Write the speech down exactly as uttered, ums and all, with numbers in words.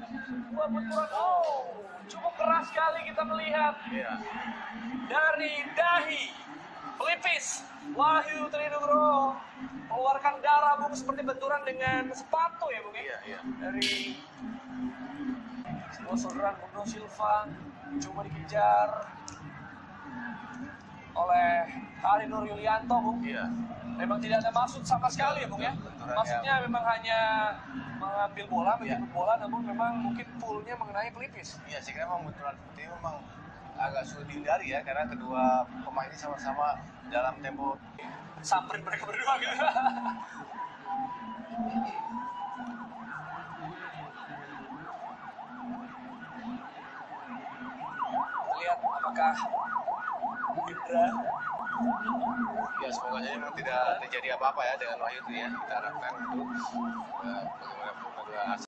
Dua benturan, oh, cukup keras sekali kita melihat. Iya. Dari dahi pelipis Wahyu Trinugroho mengeluarkan darah, Bung, seperti benturan dengan sepatu ya, Bung. Iya, iya. Dari sebuah saudaraan Bruno Silva coba dikejar oleh Hari Nur Yulianto, Bung. Iya. Memang tidak ada maksud sama sekali ya, Bung, ya. Benturan Maksudnya memang hanya mengambil bola, menjemput Iya. bola, namun memang mungkin poolnya mengenai pelipis. Iya sih, karena memang benturan seperti ini memang agak sulit dihindari ya, karena kedua pemain ini sama-sama dalam tempo. Samperin mereka berdua gitu. Lihat apakah Indra. Ya semoga saja memang tidak terjadi apa-apa ya dengan Wahyu itu ya. Kita harapkan untuk uh, bagaimanapun adalah